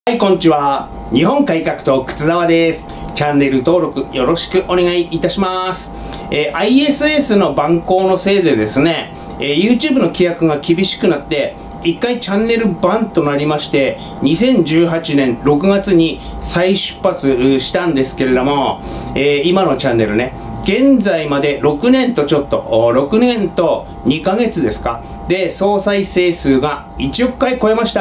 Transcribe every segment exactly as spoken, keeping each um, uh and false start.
はい、こんにちは。日本改革党靴沢です。チャンネル登録よろしくお願いいたします。えー、アイエスエス の蛮行のせいでですね、えー、YouTube の規約が厳しくなって、一回チャンネルバンとなりまして、にせんじゅうはちねんろくがつに再出発したんですけれども、えー、今のチャンネルね、現在までろくねんとちょっと、ろくねんとにかげつですか。で、総再生数がいちおくかい超えました。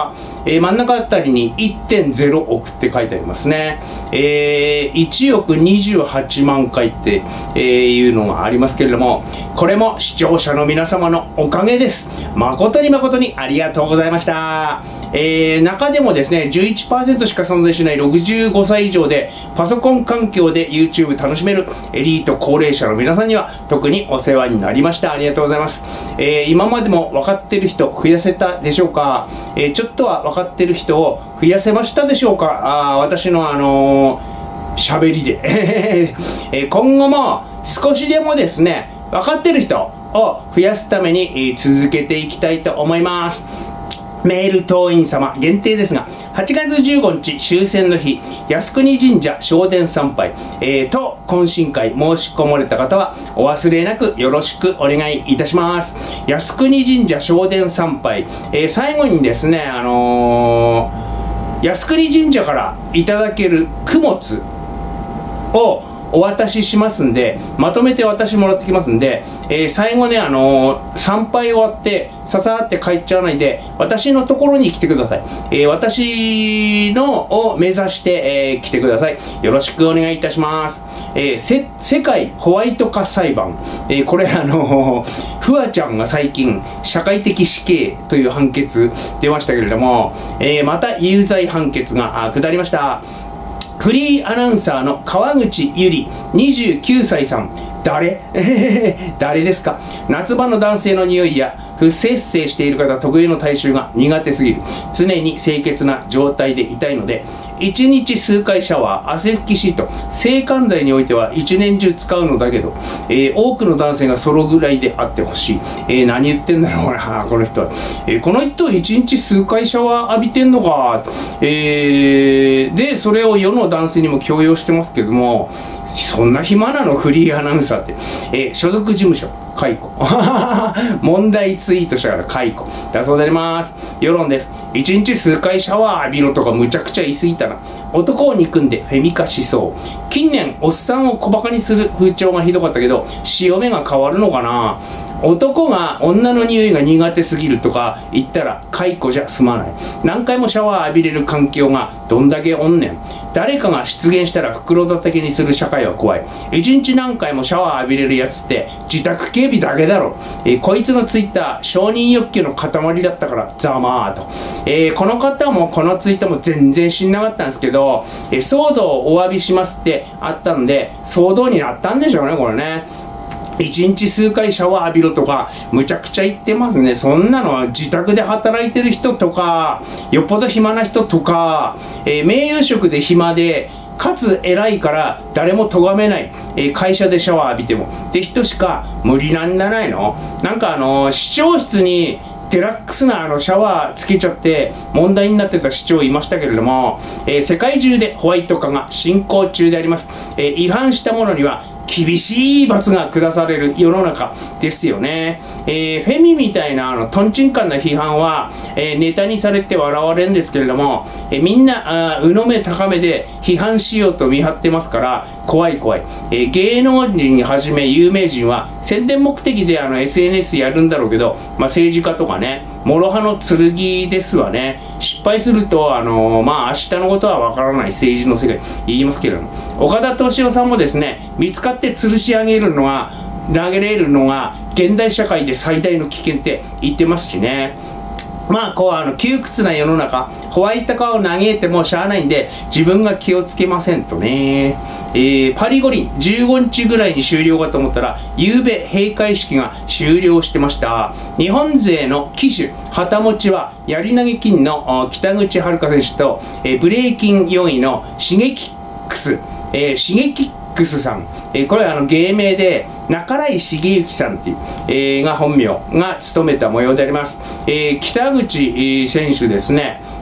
えー、真ん中あたりに いってんゼロおくって書いてありますね。えー、いちおくにじゅうはちまんかいって、えー、いうのがありますけれども、これも視聴者の皆様のおかげです。誠に誠にありがとうございました。えー、中でもですね、じゅういちパーセント しか存在しないろくじゅうごさい以上でパソコン環境で YouTube 楽しめるエリート高齢者の皆さんには特にお世話になりました。ありがとうございます。えー、今までも分かってる人増やせたでしょうか。えー、ちょっとは分かってる人を増やせましたでしょうか。あ私のあのー、喋りで、えー、今後も少しでもですね、分かってる人を増やすために続けていきたいと思います。メール党員様限定ですが、はちがつじゅうごにち終戦の日、靖国神社正殿参拝、えー、と懇親会申し込まれた方はお忘れなくよろしくお願いいたします。靖国神社正殿参拝、えー、最後にですね、あのー、靖国神社からいただける供物をお渡ししますんで、まとめて私もらってきますんで、えー、最後ね、あのー、参拝終わってささって帰っちゃわないで私のところに来てください。えー、私のを目指して、えー、来てください。よろしくお願いいたします。えー、せ世界ホワイト化裁判、えー、これあのー、フワちゃんが最近社会的死刑という判決出ましたけれども、えー、また有罪判決が下りました。フリーアナウンサーの川口ゆりにじゅうきゅうさいさん、誰誰ですか。夏場の男性の匂いや不摂生している方特有の体臭が苦手すぎる、常に清潔な状態でいたいのでいちにち数回シャワー、汗拭きシート、制汗剤においては一年中使うのだけど、えー、多くの男性がそのぐらいであってほしい。えー、何言ってんだろうなこの人は。えー、この人いちにち数回シャワー浴びてんのか。えー、でそれを世の男性にも強要してますけども、そんな暇なのフリーアナウンサーって。えー、所属事務所解雇問題ツイートしたから解雇だそうであります。世論です。いちにち数回シャワー浴びろとかむちゃくちゃ言い過ぎたな。男を憎んでフェミ化しそう。近年おっさんを小バカにする風潮がひどかったけど、潮目が変わるのかな。男が女の匂いが苦手すぎるとか言ったら解雇じゃ済まない。何回もシャワー浴びれる環境がどんだけおんねん。誰かが出現したら袋叩きにする社会は怖い。一日何回もシャワー浴びれるやつって自宅警備だけだろ。えー、こいつのツイッター承認欲求の塊だったからざまーと。えー、この方もこのツイッターも全然知んなかったんですけど、えー、騒動をお詫びしますってあったんで騒動になったんでしょうねこれね。一日数回シャワー浴びろとかむちゃくちゃ言ってますね。そんなのは自宅で働いてる人とかよっぽど暇な人とか、えー、名誉職で暇でかつ偉いから誰も咎めない、えー、会社でシャワー浴びてもって人しか無理なんじゃないの。なんかあのー、市長室にデラックスなあのシャワーつけちゃって問題になってた市長いましたけれども、えー、世界中でホワイト化が進行中であります。えー、違反した者には厳しい罰が下される世の中ですよね。えー、フェミみたいなあのトンチンカンな批判は、えー、ネタにされて笑われるんですけれども、えー、みんなうの目高めで批判しようと見張ってますから怖い怖い。えー、芸能人はじめ有名人は宣伝目的であの エスエヌエス やるんだろうけど、まあ、政治家とかね諸刃の剣ですわね。失敗するとあのー、まあ明日のことはわからない政治の世界言いますけれども、岡田斗司夫さんもですね、見つかって吊るし上げるのが投げれるのが現代社会で最大の危険って言ってますしね。まあこうあの窮屈な世の中、ホワイト化を嘆いてもしゃあないんで自分が気をつけませんとね。えー、パリ五輪じゅうごにちぐらいに終了かと思ったら夕べ閉会式が終了してました。日本勢の旗手旗持ちはやり投げ金の北口榛花選手と、えー、ブレイキンよんいのシゲキックス、えー、シゲキックスさん、えー、これはあの芸名で半井茂之さんっていう、えー、が本名が務めた模様であります。えー、北口選手ですね、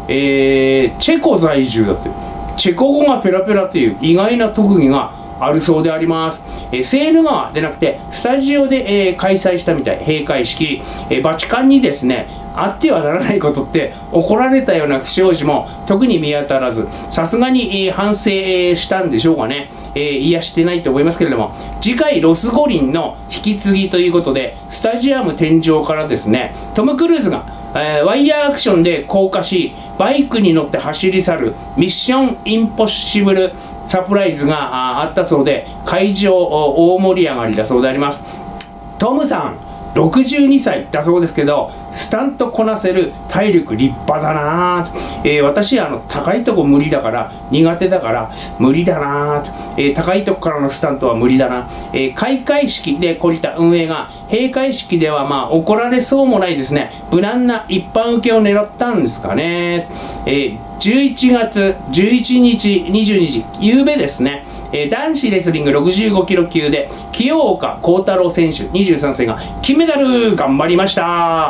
えー、チェコ在住だという。チェコ語がペラペラという意外な特技があるそうであります。えー、セーヌ川でなくて、スタジオで、えー、開催したみたい。閉会式。えー、バチカンにですね、あってはならないことって怒られたような不祥事も特に見当たらず、さすがに、えー、反省したんでしょうかね。えー、いやしてないと思いますけれども、次回ロス五輪の引き継ぎということで、スタジアム天井からですね、トム・クルーズが、えー、ワイヤーアクションで降下し、バイクに乗って走り去るミッションインポッシブルサプライズが あ, あったそうで、会場大盛り上がりだそうであります。トムさんろくじゅうにさいだそうですけど、スタントこなせる体力立派だなぁ、えー、私あの高いとこ無理だから苦手だから無理だなぁ、えー、高いとこからのスタントは無理だな、えー、開会式で懲りた運営が閉会式ではまあ怒られそうもないですね、無難な一般受けを狙ったんですかね。えー、じゅういちがつじゅういちにちにじゅうにじゆうべですね、えー、男子レスリングろくじゅうごキロ級で清岡幸太郎選手にじゅうさんさいが金メダル頑張りました。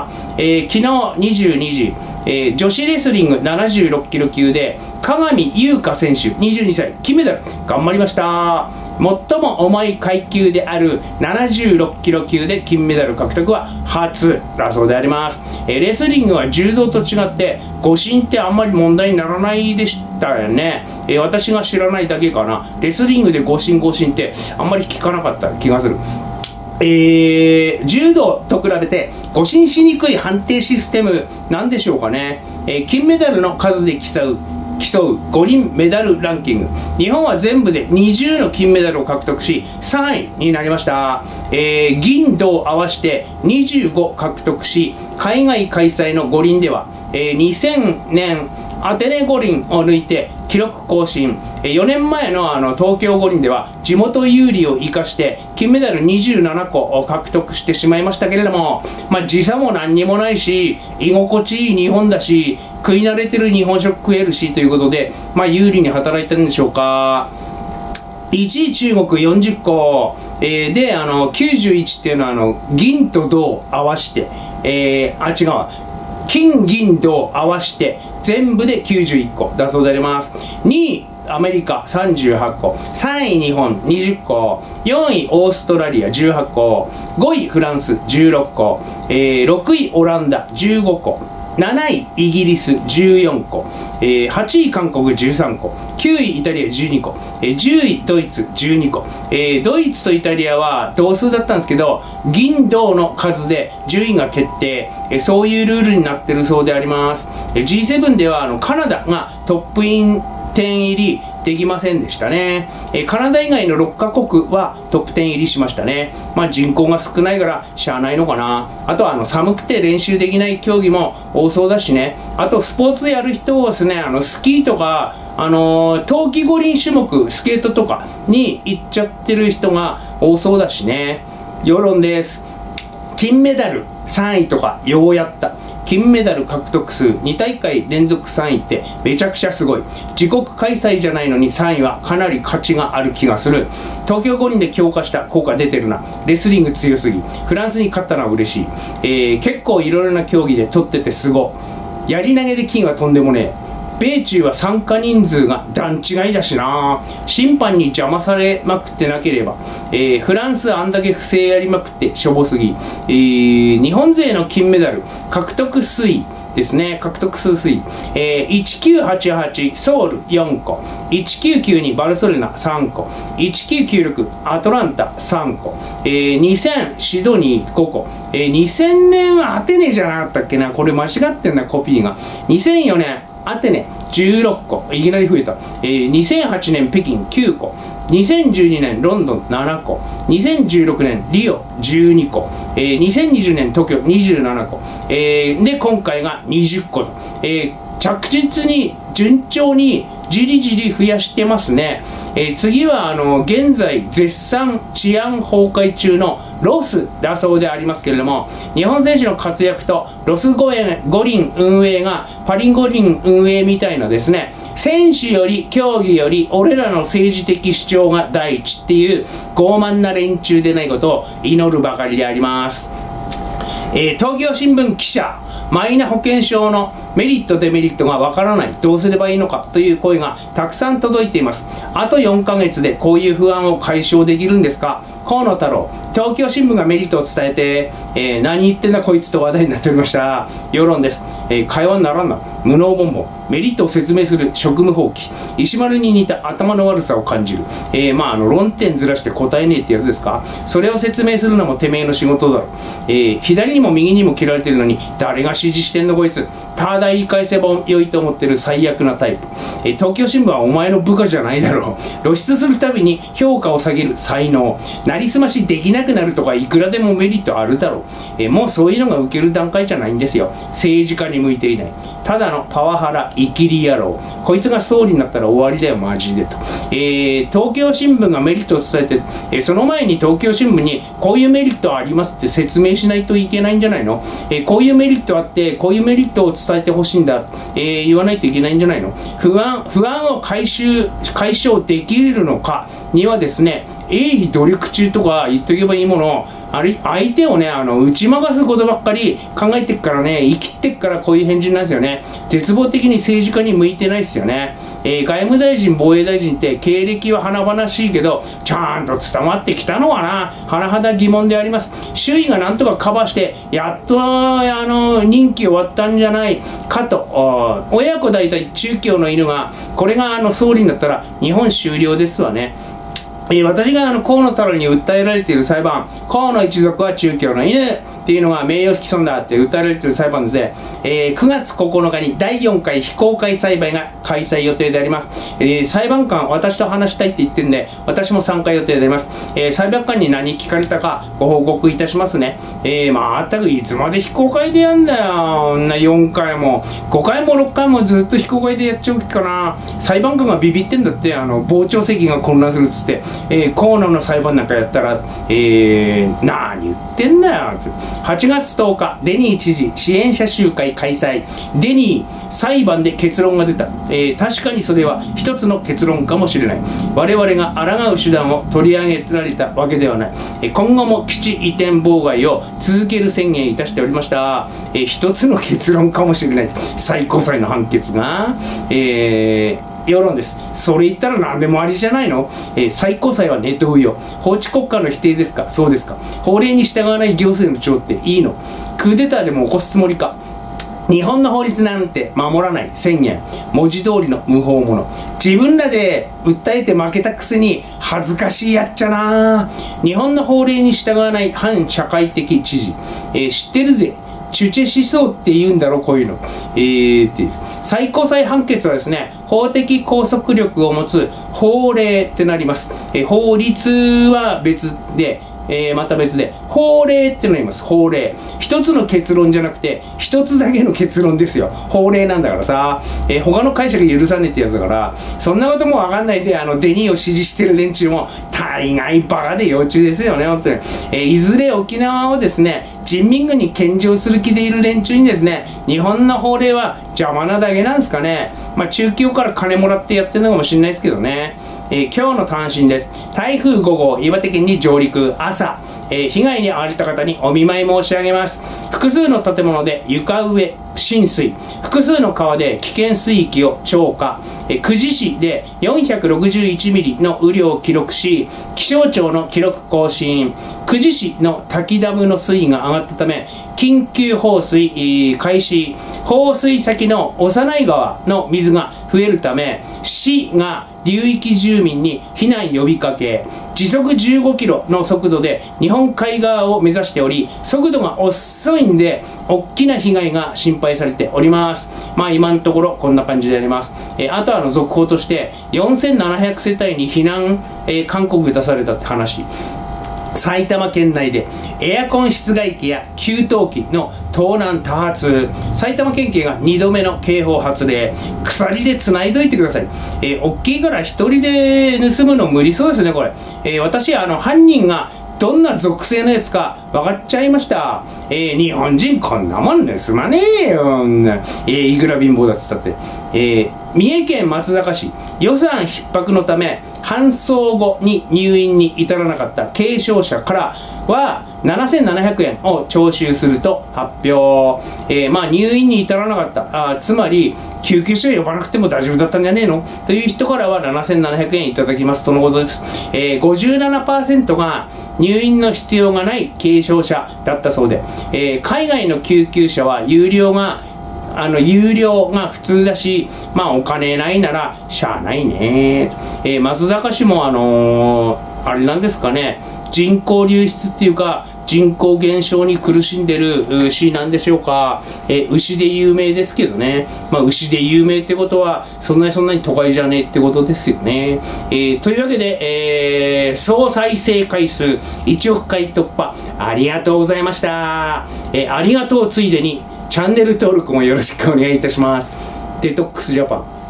えー、昨日にじゅうにじ、えー、女子レスリングななじゅうろっキロ級で鏡優香選手にじゅうにさい金メダル頑張りました。最も重い階級であるななじゅうろっキロ級で金メダル獲得は初だそうであります。えー、レスリングは柔道と違って誤審ってあんまり問題にならないでしたよね。えー、私が知らないだけかな。レスリングで誤審誤審ってあんまり聞かなかった気がする。えー、柔道と比べて誤審しにくい判定システムなんでしょうかね。えー、金メダルの数で競う競う五輪メダルランキング、日本は全部でにじゅうの金メダルを獲得しさんいになりました。えー、銀銅合わせてにじゅうご獲得し、海外開催の五輪では、えー、にせんねんアテネ五輪を抜いて記録更新、よねんまえ の, あの東京五輪では地元有利を生かして金メダルにじゅうななこを獲得してしまいましたけれども、まあ、時差も何にもないし居心地いい日本だし食い慣れてる日本食食えるしということで、まあ、有利に働いてるんでしょうか。いちい中国よんじゅっこ、えー、であのきゅうじゅういちっていうのはあの銀と銅合わして、えー、あ違うわ金銀銅合わして全部できゅうじゅういっこだそうであります。にいアメリカさんじゅうはっこ、さんい日本にじゅっこ、よんいオーストラリアじゅうはっこ、ごいフランスじゅうろっこ、えー、ろくいオランダじゅうごこ、なないイギリスじゅうよんこ、えー、はちい韓国じゅうさんこ、きゅういイタリアじゅうにこ、えー、じゅういドイツじゅうにこ、えー、ドイツとイタリアは同数だったんですけど銀銅の数で順位が決定、えー、そういうルールになってるそうであります。えー、ジーセブン ではあのカナダがトップインじゅう入りできませんでしたね。えー、カナダ以外のろっかこくはトップじゅう入りしましたね。まあ人口が少ないからしゃあないのかな。あとはあの寒くて練習できない競技も多そうだしね。あとスポーツやる人はですね、あのスキーとかあのー、冬季五輪種目スケートとかに行っちゃってる人が多そうだしね。世論です。金メダルさんいとかようやった。金メダル獲得数にたいかい連続さんいってめちゃくちゃすごい。自国開催じゃないのにさんいはかなり価値がある気がする。東京五輪で強化した効果出てるな。レスリング強すぎ。フランスに勝ったのは嬉しい。えー、結構いろいろな競技で取っててすごい。やり投げで金はとんでもねえ。米中は参加人数が段違いだしな。審判に邪魔されまくってなければ、えー、フランスあんだけ不正やりまくってしょぼすぎ、えー、日本勢の金メダル獲得推移ですね。獲得数推移、えー、いちきゅうはちはちソウルよんこ、いちきゅうきゅうにバルセロナさんこ、いちきゅうきゅうろくアトランタさんこ、えー、にせんシドニーごこ、えー、にせんねんはアテネじゃなかったっけな。これ間違ってんなコピーが。にせんよねんアテネじゅうろっこ、いきなり増えた。えー、にせんはちねん北京きゅうこ、にせんじゅうにねんロンドンななこ、にせんじゅうろくねんリオじゅうにこ、えー、にせんにじゅうねん東京にじゅうななこ、えー、で今回がにじゅっこと、えー、着実に順調にじりじり増やしてますね。えー、次はあの現在絶賛治安崩壊中のロスだそうでありますけれども、日本選手の活躍とロス五輪運営がパリ五輪運営みたいなですね、選手より競技より俺らの政治的主張が第一っていう傲慢な連中でないことを祈るばかりであります。えー、東京新聞記者マイナ保険証のメリットデメリットがわからない、どうすればいいのかという声がたくさん届いています。あとよんかげつでこういう不安を解消できるんですか。河野太郎、東京新聞がメリットを伝えて、えー、何言ってんだこいつと話題になっておりました。世論です。えー、会話にならんな、無能ボンボン、メリットを説明する職務放棄、石丸に似た頭の悪さを感じる、えー、まああの論点ずらして答えねえってやつですか。それを説明するのもてめえの仕事だろ。えー、左にも右にも切られてるのに誰が指示してんのこいつ。ただ言い返せば良いと思ってる最悪なタイプ。えー、東京新聞はお前の部下じゃないだろう。露出するたびに評価を下げる才能、なりすましできなくなるとかいくらでもメリットあるだろう。えー、もうそういうのが受ける段階じゃないんですよ。政治家に向いていない、ただのパワハライキリ野郎、こいつが総理になったら終わりだよマジでと。えー、東京新聞がメリットを伝えて、えー、その前に東京新聞にこういうメリットありますって説明しないといけないんじゃないの。えー、こういうメリットあってこういうメリットを伝えてほしいんだ、えー、言わないといけないんじゃないの。不安不安を回収解消できるのかにはですね、鋭意努力中とか言っとけばいいもの、あれ相手をねあの打ち負かすことばっかり考えてっからね、生きてっからこういう返事なんですよね。絶望的に政治家に向いてないですよね。えー、外務大臣防衛大臣って経歴は華々しいけどちゃんと伝わってきたのかな、甚だ疑問であります。周囲がなんとかカバーしてやっとあの任期終わったんじゃないかと。親子代々中京の犬がこれがあの総理になったら日本終了ですわね。えー、私があの河野太郎に訴えられている裁判、河野一族は中京の犬っていうのが名誉毀損だって訴えられている裁判ですね。えー、くがつここのかにだいよんかい非公開裁判が開催予定であります。えー、裁判官、私と話したいって言ってるんで、私も参加予定であります。えー、裁判官に何聞かれたかご報告いたしますね。えー、まったくいつまで非公開でやんだよ。なよんかいもごかいもろっかいもずっと非公開でやっちゃうかな。裁判官がビビってんだって、あの傍聴席が混乱するっつって。えー、河野の裁判なんかやったら、えー、何言ってんだよ。はちがつとおか、デニー知事支援者集会開催。デニー、裁判で結論が出た。えー、確かにそれは一つの結論かもしれない。我々が抗う手段を取り上げられたわけではない。えー、今後も基地移転妨害を続ける宣言いたしておりました。えー、一つの結論かもしれない。最高裁の判決が。えー世論です。それ言ったら何でもありじゃないの。えー、最高裁はネット運用、法治国家の否定ですか。そうですか。法令に従わない行政の長っていいの。クーデターでも起こすつもりか。日本の法律なんて守らない宣言、文字通りの無法者。自分らで訴えて負けたくせに恥ずかしいやっちゃな。日本の法令に従わない反社会的知事、えー、知ってるぜ。チュチェ思想って言うんだろう、こういうの。えー、って最高裁判決はですね、法的拘束力を持つ法令ってなります。えー、法律は別で、えー、また別で法令ってのがいます。法令、一つの結論じゃなくて一つだけの結論ですよ。法令なんだからさ、えー、他の解釈許さねえってやつだから、そんなことも分かんないであのデニーを支持してる連中も大概バカで幼稚ですよね、本当に。えー、いずれ沖縄をですね人民軍に献上する気でいる連中にですね、日本の法令は邪魔なだけなんですかね。まあ中京から金もらってやってるのかもしれないですけどね。えー、今日の単身です。台風ごごう、岩手県に上陸、朝、えー、被害に遭われた方にお見舞い申し上げます。複数の建物で床上浸水、複数の川で危険水域を超過、えー、久慈市でよんひゃくろくじゅういちミリの雨量を記録し、気象庁の記録更新。久慈市の滝ダムの水位が上がったため緊急放水開始。放水先の幼い川の水が増えるため市が流域住民に避難呼びかけ、時速じゅうごキロの速度で日本海側を目指しており、速度が遅いんで大きな被害が心配されております。まあ今のところこんな感じであります。えー、あとはあの続報としてよんせんななひゃくせたいに避難、えー、勧告が出されたって話。埼玉県内でエアコン室外機や給湯器の盗難多発。埼玉県警がにどめの警報発令。鎖で繋いどいてください。えー、大きいから一人で盗むの無理そうですね、これ。えー、私、あの、犯人がどんな属性のやつか分かっちゃいました。えー、日本人こんなもん盗まねえよ。えー、いくら貧乏だっつったって。えー、三重県松阪市、予算逼迫のため搬送後に入院に至らなかった軽症者からはななせんななひゃくえんを徴収すると発表。えー、まあ入院に至らなかった。あ、つまり、救急車呼ばなくても大丈夫だったんじゃねえのという人からはななせんななひゃくえんいただきますとのことです。えー、ごじゅうななパーセント が入院の必要がない軽症者だったそうで、えー、海外の救急車は有料があの有料が普通だし、まあお金ないならしゃあないね。えー、松坂市もあのー、あれなんですかね、人口流出っていうか人口減少に苦しんでる市なんでしょうか。えー、牛で有名ですけどね。まあ牛で有名ってことはそんなにそんなに都会じゃねえってことですよね。えー、というわけで、えー、総再生回数いちおくかい突破ありがとうございました。えー、ありがとうついでにチャンネル登録もよろしくお願いいたします。デトックスジャパン。